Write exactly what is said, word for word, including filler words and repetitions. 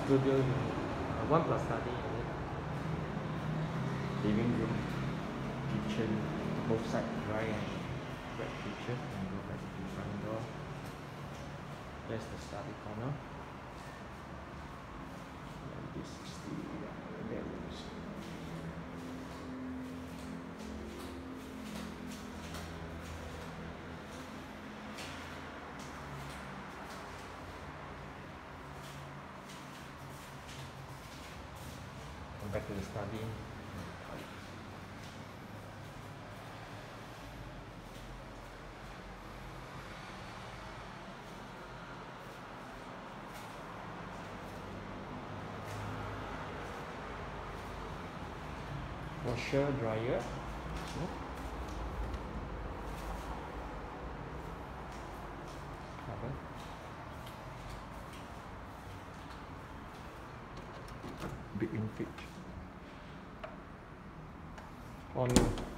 studio unit. Uh, one plus study unit. Living room, kitchen, both sides dry and wet kitchen, and go back to the front door. There's the study corner. And this is the bedrooms. Come back to the study. Washer, dryer. So, oven. Big in fridge. Oh no.